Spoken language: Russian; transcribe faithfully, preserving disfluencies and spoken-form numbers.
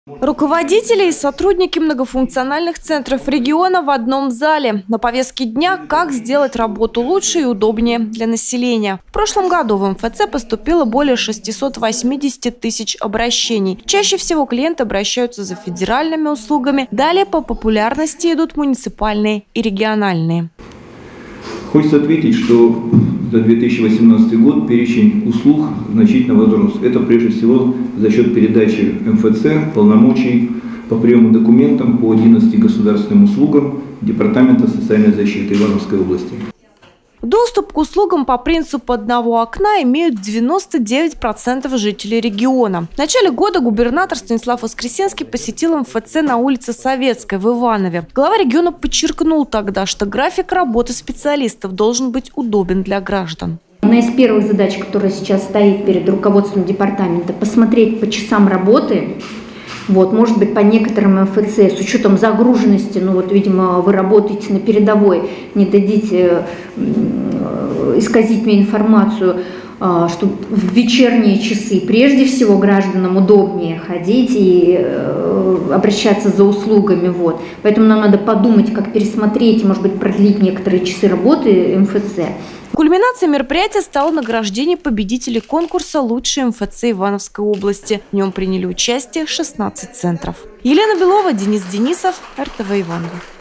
Руководители и сотрудники многофункциональных центров региона в одном зале. На повестке дня «Как сделать работу лучше и удобнее для населения». В прошлом году в эм эф цэ поступило более шестисот восьмидесяти тысяч обращений. Чаще всего клиенты обращаются за федеральными услугами. Далее по популярности идут муниципальные и региональные. Хочется отметить, что за две тысячи восемнадцатый год перечень услуг значительно возрос. Это прежде всего за счет передачи эм эф цэ полномочий по приему документов по одиннадцати государственным услугам Департамента социальной защиты Ивановской области. Доступ к услугам по принципу одного окна имеют девяносто девять процентов жителей региона. В начале года губернатор Станислав Воскресенский посетил эм эф цэ на улице Советской в Иванове. Глава региона подчеркнул тогда, что график работы специалистов должен быть удобен для граждан. Одна из первых задач, которая сейчас стоит перед руководством департамента, посмотреть по часам работы. Вот, может быть, по некоторым эм эф цэ, с учетом загруженности, ну вот, видимо, вы работаете на передовой, не дадите э, исказить мне информацию, э, что в вечерние часы прежде всего гражданам удобнее ходить и э, обращаться за услугами. Вот. Поэтому нам надо подумать, как пересмотреть, может быть, продлить некоторые часы работы эм эф цэ. Кульминацией мероприятия стало награждение победителей конкурса «Лучший эм эф цэ Ивановской области». В нем приняли участие шестнадцать центров. Елена Белова, Денис Денисов, эр тэ вэ Иваново.